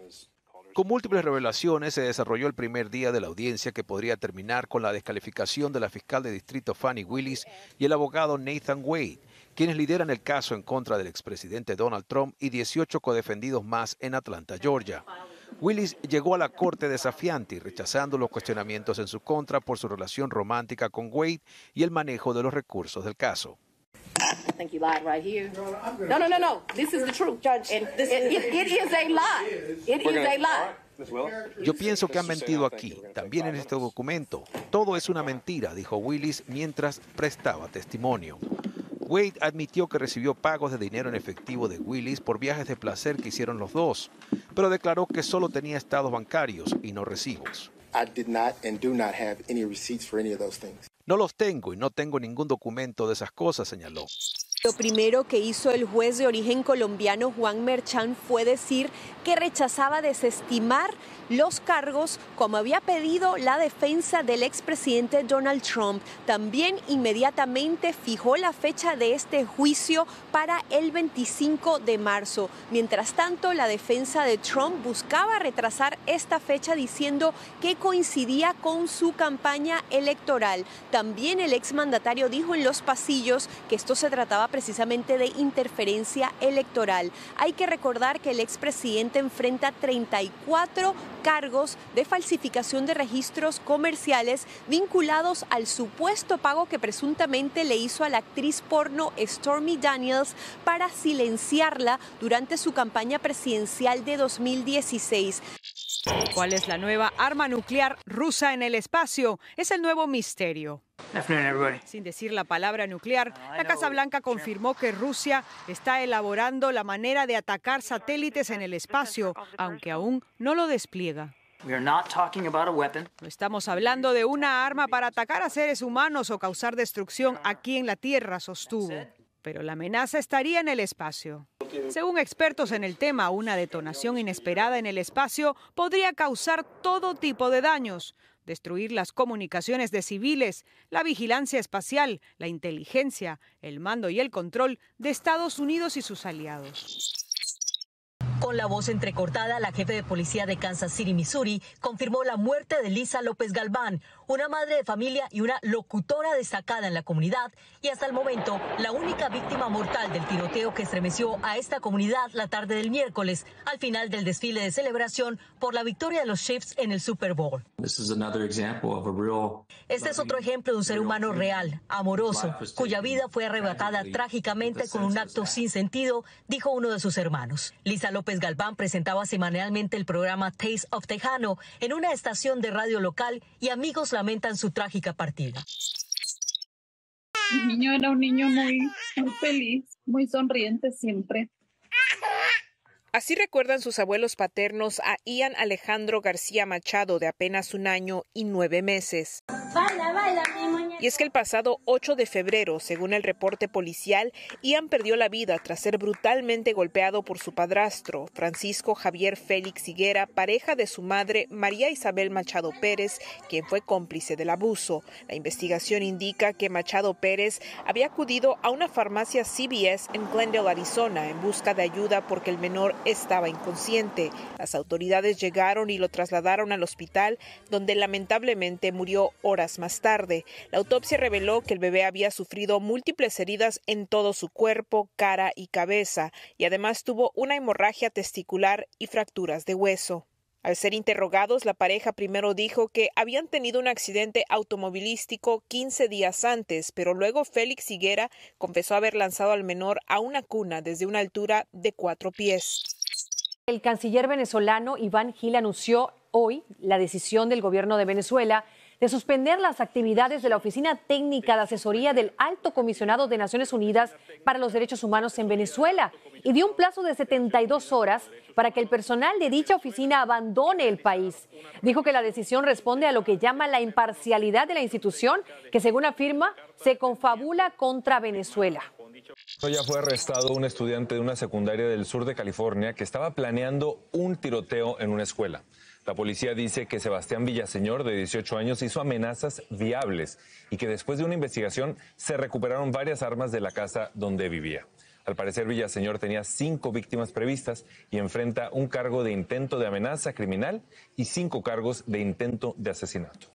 Con múltiples revelaciones se desarrolló el primer día de la audiencia que podría terminar con la descalificación de la fiscal de distrito Fani Willis y el abogado Nathan Wade, quienes lideran el caso en contra del expresidente Donald Trump y 18 codefendidos más en Atlanta, Georgia. Willis llegó a la corte desafiante y rechazando los cuestionamientos en su contra por su relación romántica con Wade y el manejo de los recursos del caso. I think you lied right here. No. This is the truth, Judge. And it is a lie. It is a lie. Yo pienso que han mentido aquí, también en este documento. Todo es una mentira, dijo Willis mientras prestaba testimonio. Wade admitió que recibió pagos de dinero en efectivo de Willis por viajes de placer que hicieron los dos, pero declaró que solo tenía estados bancarios y no recibos. I did not and do not have any receipts for any of those things. No los tengo y no tengo ningún documento de esas cosas, señaló. Lo primero que hizo el juez de origen colombiano Juan Merchan fue decir que rechazaba desestimar los cargos como había pedido la defensa del expresidente Donald Trump. También inmediatamente fijó la fecha de este juicio para el 25 de marzo. Mientras tanto, la defensa de Trump buscaba retrasar esta fecha diciendo que coincidía con su campaña electoral. También el exmandatario dijo en los pasillos que esto se trataba precisamente de interferencia electoral. Hay que recordar que el expresidente enfrenta 34 cargos de falsificación de registros comerciales vinculados al supuesto pago que presuntamente le hizo a la actriz porno Stormy Daniels para silenciarla durante su campaña presidencial de 2016. ¿Cuál es la nueva arma nuclear rusa en el espacio? Es el nuevo misterio. Sin decir la palabra nuclear, la Casa Blanca confirmó que Rusia está elaborando la manera de atacar satélites en el espacio, aunque aún no lo despliega. No estamos hablando de una arma para atacar a seres humanos o causar destrucción aquí en la Tierra, sostuvo. Pero la amenaza estaría en el espacio. Según expertos en el tema, una detonación inesperada en el espacio podría causar todo tipo de daños. Destruir las comunicaciones de civiles, la vigilancia espacial, la inteligencia, el mando y el control de Estados Unidos y sus aliados. Con la voz entrecortada, la jefe de policía de Kansas City, Missouri, confirmó la muerte de Lisa López Galván, una madre de familia y una locutora destacada en la comunidad, y hasta el momento la única víctima mortal del tiroteo que estremeció a esta comunidad la tarde del miércoles, al final del desfile de celebración por la victoria de los Chiefs en el Super Bowl. Este es otro ejemplo de un ser humano real, amoroso, cuya vida fue arrebatada trágicamente con un acto sin sentido, dijo uno de sus hermanos. Lisa López Galván presentaba semanalmente el programa Taste of Tejano en una estación de radio local y amigos lamentan su trágica partida. Mi niño era un niño muy feliz, muy sonriente siempre. Así recuerdan sus abuelos paternos a Ian Alejandro García Machado, de apenas 1 año y 9 meses. Y es que el pasado 8 de febrero, según el reporte policial, Ian perdió la vida tras ser brutalmente golpeado por su padrastro, Francisco Javier Félix Higuera, pareja de su madre, María Isabel Machado Pérez, quien fue cómplice del abuso. La investigación indica que Machado Pérez había acudido a una farmacia CVS en Glendale, Arizona, en busca de ayuda porque el menor estaba inconsciente. Las autoridades llegaron y lo trasladaron al hospital, donde lamentablemente murió horas más tarde. La autopsia reveló que el bebé había sufrido múltiples heridas en todo su cuerpo, cara y cabeza, y además tuvo una hemorragia testicular y fracturas de hueso. Al ser interrogados, la pareja primero dijo que habían tenido un accidente automovilístico 15 días antes, pero luego Félix Higuera confesó haber lanzado al menor a una cuna desde una altura de 4 pies. El canciller venezolano Iván Gil anunció hoy la decisión del gobierno de Venezuela de suspender las actividades de la Oficina Técnica de Asesoría del Alto Comisionado de Naciones Unidas para los Derechos Humanos en Venezuela y dio un plazo de 72 horas para que el personal de dicha oficina abandone el país. Dijo que la decisión responde a lo que llama la imparcialidad de la institución, que según afirma, se confabula contra Venezuela. Ya fue arrestado un estudiante de una secundaria del sur de California que estaba planeando un tiroteo en una escuela. La policía dice que Sebastián Villaseñor, de 18 años, hizo amenazas viables y que después de una investigación se recuperaron varias armas de la casa donde vivía. Al parecer, Villaseñor tenía 5 víctimas previstas y enfrenta un cargo de intento de amenaza criminal y 5 cargos de intento de asesinato.